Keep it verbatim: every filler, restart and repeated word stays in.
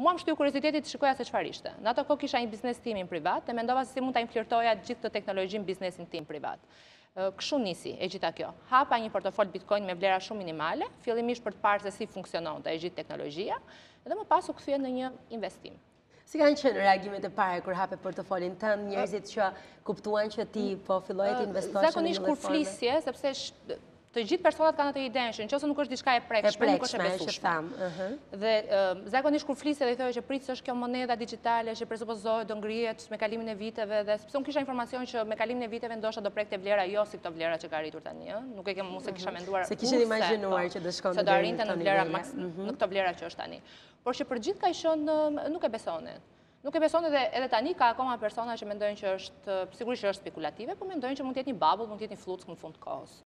Mua më shtyu kurioziteti të shikoja se çfarë ishte. Në ato kohë kisha një biznes timin privat dhe mendova se si mund ta infiltroja gjithë këtë teknologji në biznesin tim privat. Kështu nisi e gjitha kjo. Hapa një portofol Bitcoin me vlera shumë minimale, fillimisht për të parë se si funksiononte e gjithë teknologjia, dhe më pas u kthye në një investim. Si kanë qenë reagimet e para kur hape portofolin tënd, njerëzit që kuptuan që ti po filloje të investosh në një Zakonisht kur flisje, sepse të gjithë personat kanë atë idenë që nëse nuk është diçka e prekshme, nuk është e besueshme. Dhe zakonisht kur flisje dhe i thoya që prit se është kjo monedha digjitale që presupozohet do ngrihet me kalimin e viteve dhe sepse unë kisha informacion që me kalimin e viteve ndoshta do prekte vlera jo si këto vlera që ka arritur tani, ëh. Nuk e kem mos e kisha menduar. Se kishin imagjinuar që do shkonte se do arrinte në vlera në këto vlera që është tani. Por që për gjithë ka qenë nuk e besonin. Nuk e beson edhe edhe tani ka akoma persona që mendojnë që është sigurisht që është spekulative, por mendojnë që mund të jetë një babull, mund të jetë një fluck në fund të kohës.